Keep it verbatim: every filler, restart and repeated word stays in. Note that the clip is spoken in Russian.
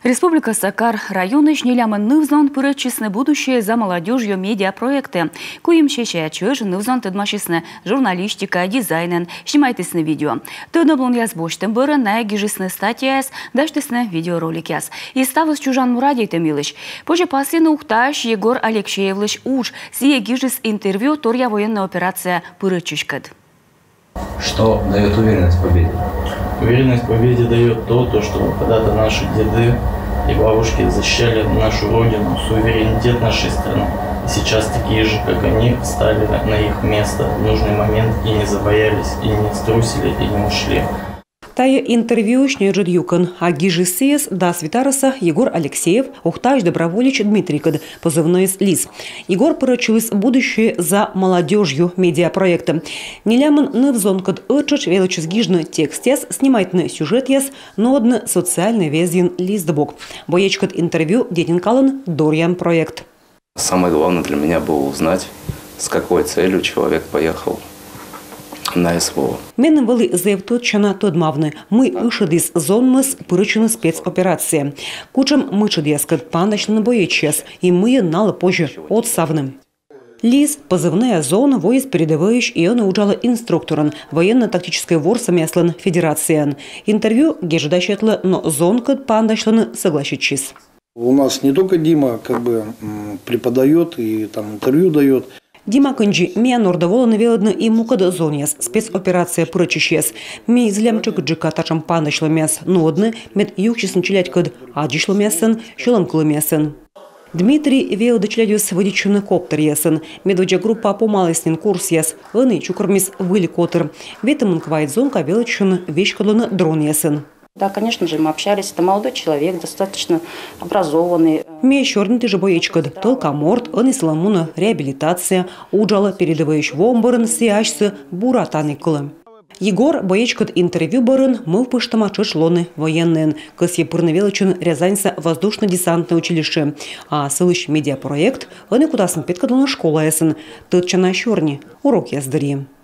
Республика Сакар районы шнелямын нывзон пырычисны будущее за молодежью медиапроекты. Куим шеше чөж нывзон тыдмашисны журналистика, дизайнен, снимайтысны видео. Тыдныблон язбоштын быры на гижисны статьяс, даштысны видеороликяс. И ставыз чужан Мурадей Томилыч. Позже пасыны ухташ Егор Алексеевлыч уж сие гижис интервью торья военная операция пырычишкад. Что дает уверенность в победе? Уверенность в победе дает то, то, что когда-то наши деды и бабушки защищали нашу родину, суверенитет нашей страны. И сейчас такие же, как они, встали на их место в нужный момент и не забоялись, и не струсили, и не ушли. Тая интервью шнежит юкан, а гижисеес да свитараса Егор Алексеев, ухтаж доброволич Дмитрий Кад, позывной Лис. Егор поручилась будущее за молодежью медиапроекта. Неляман нывзон кад отчач величез гижны текст яс, снимает на сюжет яс, но одна социальный везен лиздбок. Боеч кад интервью детин калан Дорьян проект. Самое главное для меня было узнать, с какой целью человек поехал на СВО. Мене вели заявточена тодмавни. Ми ишедис зонмис пырычыны спецоперация. Кучам мычыдескад пандачны боечес, и мы налы позже отсавны. Лис, позывная зона, воис передовыш, и он учала инструкторан военно-тактической ворсамяслан федерациан. Интервью геждащетлы, но зонкад пандачланы согласичис. У нас не только Дима как бы преподает и там интервью дает. Дима Канджи мия нордовола навеладна и мукада зоньяс, спецоперация пырычищес. Ми излямчик джика тачам пандачлы мяс, но одны мед юхчисн челять кад адишлы мясын, шеланклы мясын. Дмитрий вео дочлядюс водичуны коптер ясын. Медведжа группа помалыснин курс яс, аны чукармис выликотер. Ветамын квайт зонка величуны вещкадланы дрон ясын. Да, конечно же, мы общались. Это молодой человек, достаточно образованный. Мия черный ты же боечкад, только морд, он и соломуна реабилитация, уджала передовающ вомборн сиашсы буратаниклы. Егор боечкад интервью барын мы в пыштама чешлоны военные, косье пырнавелочен Рязаньса воздушно-десантное училище, а сылыш медиапроект, он и куда сын петкадана школа ясын, тытчана черни, урок яздари.